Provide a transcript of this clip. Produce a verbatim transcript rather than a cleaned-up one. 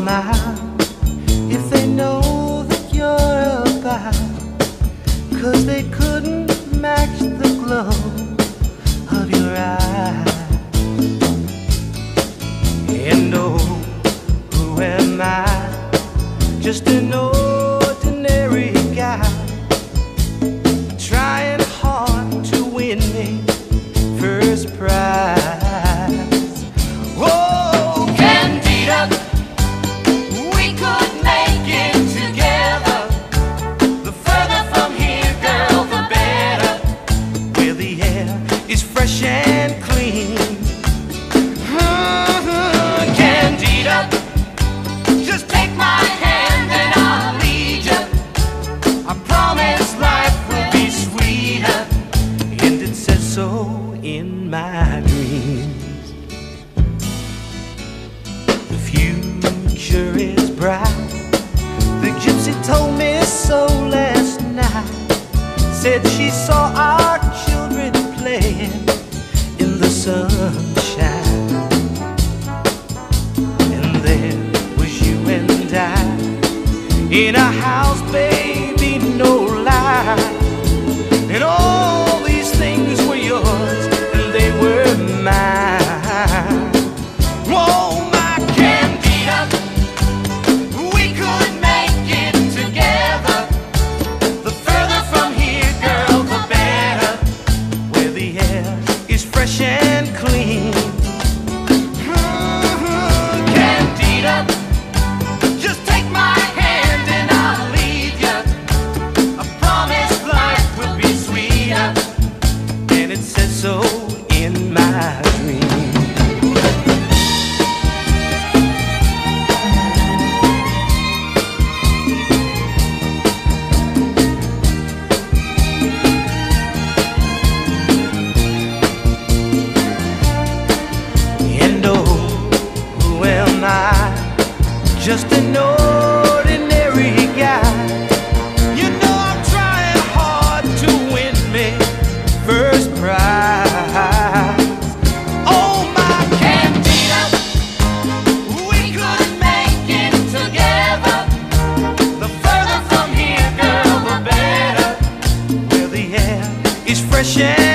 smile if they know that you're about, 'cause they couldn't match the glow of your eyes. And oh, who am I? Just an ordinary guy, trying hard to win me first prize. Oh, Candida, we could make it together. The further from here, girl, the better. Where the air is fresh and clean. Mm-hmm. Candida, just take my hand and I'll lead you. I promise life will be sweeter, and it says so in my dreams. The future is bright. The gypsy told me so last night. Said she saw our children playing in the sunshine, and there was you and I in a house, baby, no lie. And all these things were yours and they were mine. Whoa, my Candida, we could make it together. The further from here, girl, the better. Where the air is fresh and clean. Mm-hmm. Candida, just take my hand and I'll lead you. I promise life will be sweeter, and it says so in my dreams. And oh, who am I? Just an ordinary guy. You know I'm trying hard to win me first prize. Oh, my Candida, we could make it together. The further from here, girl, the better. Where the air is fresh and